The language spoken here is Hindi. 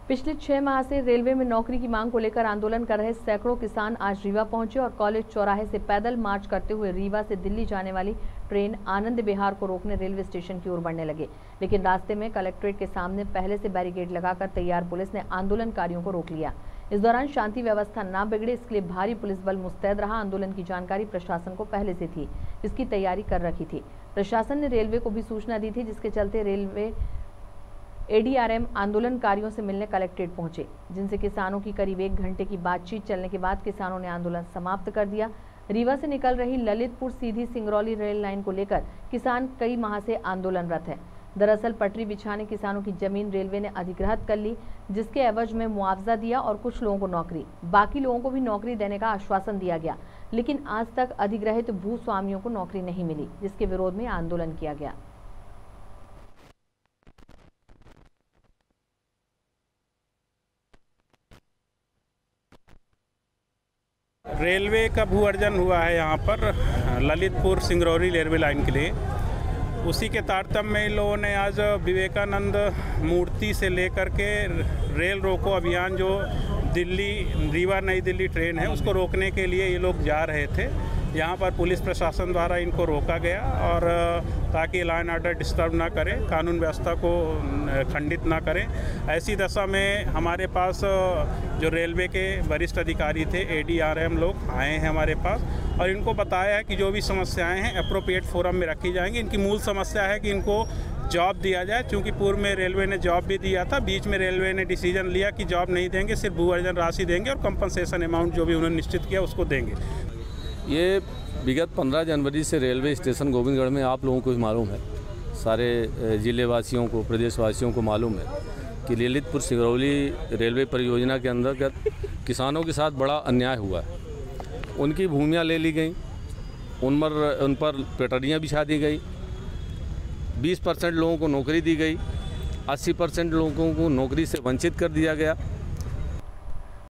पिछले 6 माह से रेलवे में नौकरी की मांग को लेकर आंदोलन कर रहे सैकड़ों किसान आज रीवा पहुंचे और कॉलेज चौराहे से पैदल मार्च करते हुए रीवा से दिल्ली जाने वाली ट्रेन आनंद विहार को रोकने रेलवे स्टेशन की ओर बढ़ने लगे। लेकिन रास्ते में कलेक्ट्रेट के सामने पहले से बैरिकेड लगाकर तैयार पुलिस ने आंदोलनकारियों को रोक लिया। इस दौरान शांति व्यवस्था न बिगड़े, इसके लिए भारी पुलिस बल मुस्तैद रहा। आंदोलन की जानकारी प्रशासन को पहले से थी, इसकी तैयारी कर रखी थी। प्रशासन ने रेलवे को भी सूचना दी थी, जिसके चलते रेलवे एडीआरएम आंदोलनकारियों से मिलने कलेक्ट्रेट पहुंचे, जिनसे किसानों की करीब 1 घंटे की बातचीत चलने के बाद किसानों ने आंदोलन समाप्त कर दिया। रीवा से निकल रही ललितपुर सीधी सिंगरौली रेल लाइन को लेकर किसान कई माह से आंदोलनरत है। दरअसल पटरी बिछाने किसानों की जमीन रेलवे ने अधिग्रहित कर ली, जिसके एवज में मुआवजा दिया और कुछ लोगों को नौकरी, बाकी लोगों को भी नौकरी देने का आश्वासन दिया गया। लेकिन आज तक अधिग्रहित भूस्वामियों को नौकरी नहीं मिली, जिसके विरोध में आंदोलन किया गया। रेलवे का भू अर्जन हुआ है यहाँ पर ललितपुर सिंगरौली रेलवे लाइन के लिए। उसी के तारतम्य में इन लोगों ने आज विवेकानंद मूर्ति से लेकर के रेल रोको अभियान, जो दिल्ली रीवा नई दिल्ली ट्रेन है, उसको रोकने के लिए ये लोग जा रहे थे। यहाँ पर पुलिस प्रशासन द्वारा इनको रोका गया और ताकि लॉ एंड ऑर्डर डिस्टर्ब ना करें, कानून व्यवस्था को खंडित ना करें। ऐसी दशा में हमारे पास जो रेलवे के वरिष्ठ अधिकारी थे, एडीआरएम लोग आए हैं हमारे पास और इनको बताया है कि जो भी समस्याएं हैं एप्रोप्रिएट फोरम में रखी जाएंगी। इनकी मूल समस्या है कि इनको जॉब दिया जाए, क्योंकि पूर्व में रेलवे ने जॉब भी दिया था। बीच में रेलवे ने डिसीजन लिया कि जॉब नहीं देंगे, सिर्फ भू अर्जन राशि देंगे और कंपनसेशन अमाउंट जो भी उन्होंने निश्चित किया उसको देंगे। ये विगत 15 जनवरी से रेलवे स्टेशन गोविंदगढ़ में आप लोगों को भी मालूम है, सारे जिले वासियों को, प्रदेशवासियों को मालूम है कि ललितपुर सिंगरौली रेलवे परियोजना के अंतर्गत किसानों के साथ बड़ा अन्याय हुआ है। उनकी भूमियां ले ली गई, उन पर पटरियाँ बिछा दी गई, 20% लोगों को नौकरी दी गई, 80% लोगों को नौकरी से वंचित कर दिया गया।